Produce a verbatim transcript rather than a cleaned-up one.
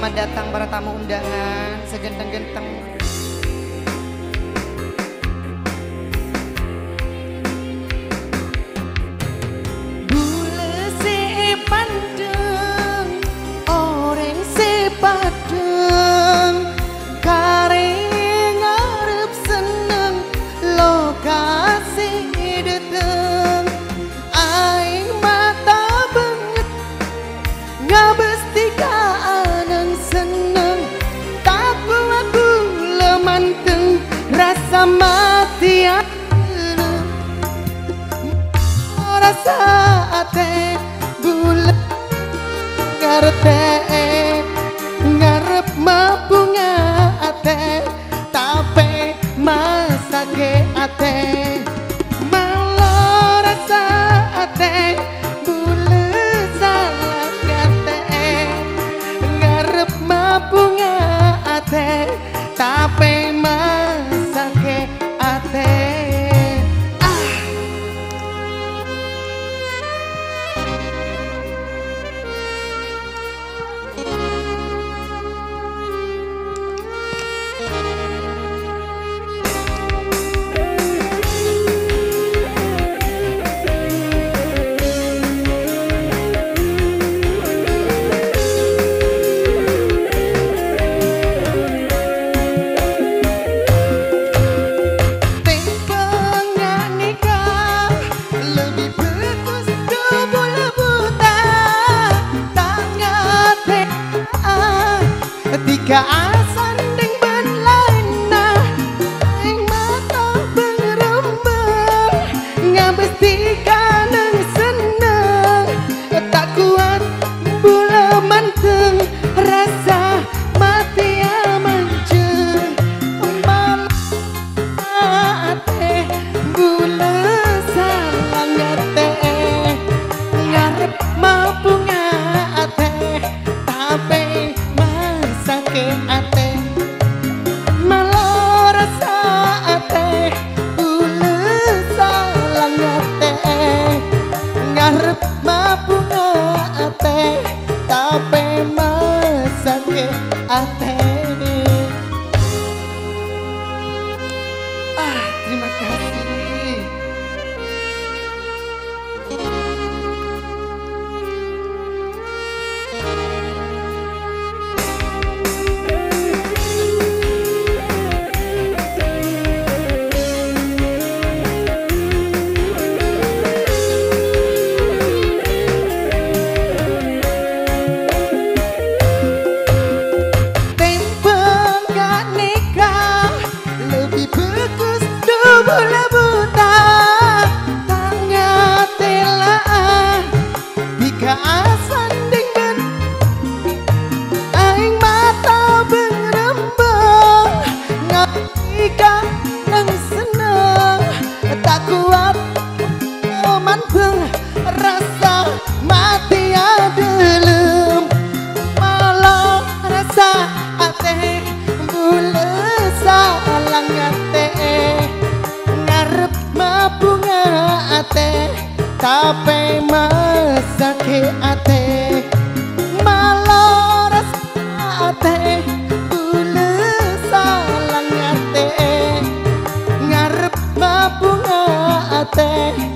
Selamat datang para tamu undangan segenteng-genteng. Bule si pandeng, orang si padeng, kare ngarep seneng, lokasi deteng. Aing mata banget, ngabesti ka anang seneng. Taku aku lemanteng, rasa mati aku. Rasa ate bulet ngerti ngarep mabunga ate tapi masake ate malah rasa ate bulet salah kate ngarep mabunga ate tapi masake ate. Tiga asanding ben lainna ing mata berembang ngabesti kaneng seneng tak kuat bula manteng rasa mati amanceng malah ate bula salah ngate ngarep mabunga ate tapi ke ate malah rasa ate bule salah ngate ngarep mabunga ate tapi masake ate. Ah, terima kasih. Bola buta tangga telaan tiga asanding ben aing mata berembang ngapika nang seneng tak kuat manteng rasa mati adelem malah rasa ate bule salah ngate mabunga ate tapi masake ate malah rasa ate bule salah ngate ngarep mabunga ate